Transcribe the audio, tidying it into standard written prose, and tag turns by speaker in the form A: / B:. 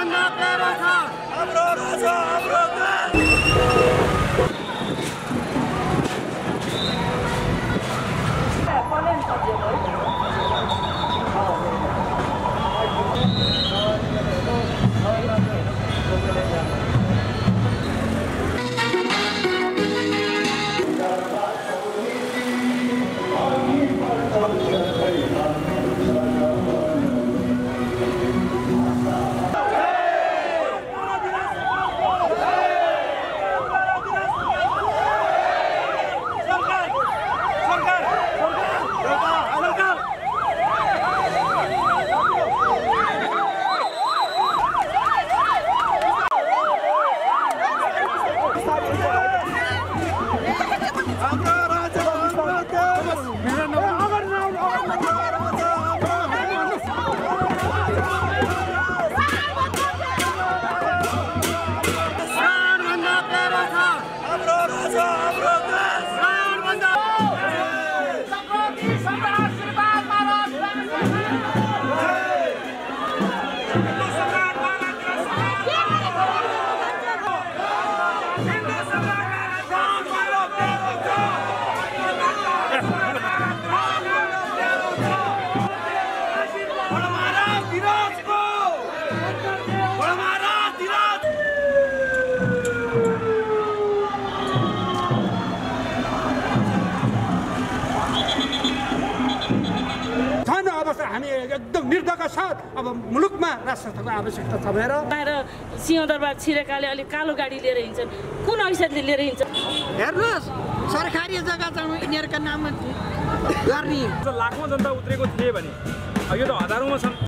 A: हामी एकदम निर्धका साथ अब मुलुकमा राष्ट्रको आवश्यकता छ भनेर
B: बाहिर सिंहदरबार छिरेकाले अलि कालो गाडी लिएर हिँड्छन्। कुन औषधले लिएर हिँड्छन्?
C: हेर्नुहोस्, सरकारी जग्गा चाहिँ यिनीहरूका नाममा गर्ने
D: लाखौं जनता उत्रेको थिए भने यो त हजारौंमा छन्।